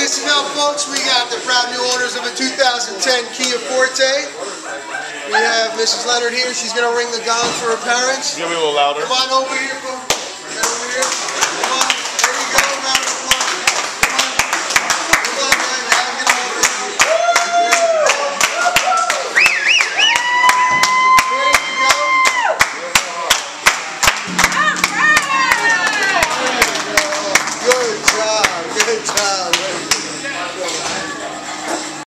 listen up, folks. We got the proud new owners of a 2010 Kia Forte. We have Mrs. Leonard here. She's going to ring the gong for her parents. Give me a little louder. Come on over here, folks. Get over here. Come on. There you go.